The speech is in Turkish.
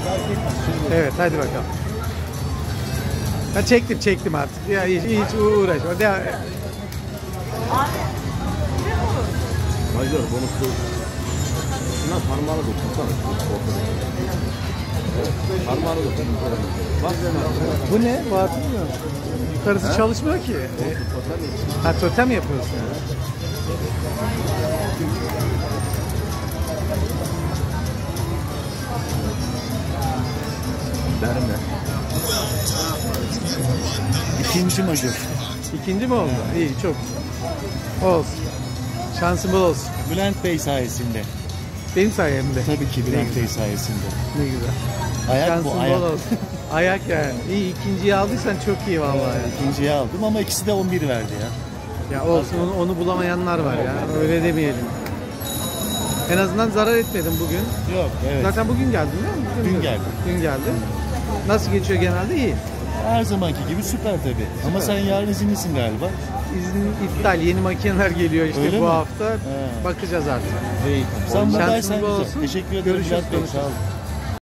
Evet, hadi bakalım. Ben çektim artık. Ya hiç uğraşma. Hayır, bunu şuna parmağını dokunsana. Parmağını dokun. Bak bu ne? Bu atılmıyor. Yukarısı çalışmıyor ki. Ha, totem yapıyorsun. Derme. İkinci majör. İkinci mi oldu? İyi, çok. Olsun. Şansın bol olsun. Bülent Bey sayesinde. Benim sayemde. Tabii ki Bülent Bey sayesinde. Ne güzel. Ayak Şansın bu, ayak. bol olsun. Ayak yani. İyi, ikinciyi aldıysan çok iyi vallahi. Yani. İkinciyi aldım ama ikisi de 11 verdi ya. Ya olsun, onu bulamayanlar var ya. Öyle demeyelim. En azından zarar etmedim bugün. Yok, evet. Zaten bugün geldin değil mi? Dün geldim. Dün geldi. Nasıl geçiyor genelde? İyi. Her zamanki gibi süper tabii. Ama sen yarın izinlisin galiba. İzin iptal. Yeni makineler geliyor işte Öyle bu mi? hafta. He. Bakacağız artık. İyi. Sen buradaysan Şansın bol güzel. olsun. Teşekkür ederim Görüşürüz, Bülent Bey. konuşuruz. Sağ olun.